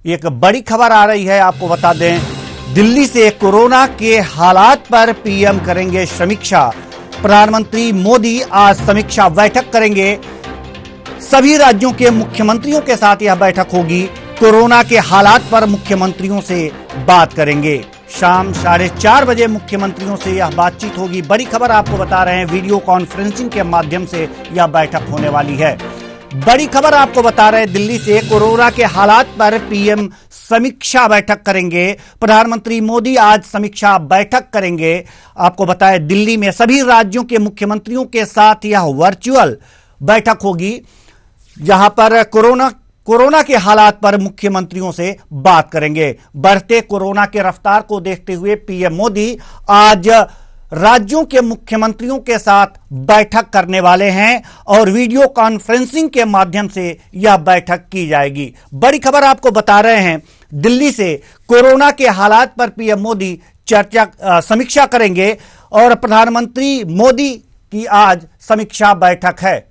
एक बड़ी खबर आ रही है, आपको बता दें। दिल्ली से कोरोना के हालात पर पीएम करेंगे समीक्षा। प्रधानमंत्री मोदी आज समीक्षा बैठक करेंगे। सभी राज्यों के मुख्यमंत्रियों के साथ यह बैठक होगी। कोरोना के हालात पर मुख्यमंत्रियों से बात करेंगे। शाम 4:30 बजे मुख्यमंत्रियों से यह बातचीत होगी। बड़ी खबर आपको बता रहे हैं, वीडियो कॉन्फ्रेंसिंग के माध्यम से यह बैठक होने वाली है। बड़ी खबर आपको बता रहे हैं, दिल्ली से कोरोना के हालात पर पीएम समीक्षा बैठक करेंगे। प्रधानमंत्री मोदी आज समीक्षा बैठक करेंगे। आपको बताएं, दिल्ली में सभी राज्यों के मुख्यमंत्रियों के साथ यह वर्चुअल बैठक होगी, जहां पर कोरोना के हालात पर मुख्यमंत्रियों से बात करेंगे। बढ़ते कोरोना के रफ्तार को देखते हुए पीएम मोदी आज राज्यों के मुख्यमंत्रियों के साथ बैठक करने वाले हैं और वीडियो कॉन्फ्रेंसिंग के माध्यम से यह बैठक की जाएगी। बड़ी खबर आपको बता रहे हैं, दिल्ली से कोरोना के हालात पर पीएम मोदी समीक्षा करेंगे और प्रधानमंत्री मोदी की आज समीक्षा बैठक है।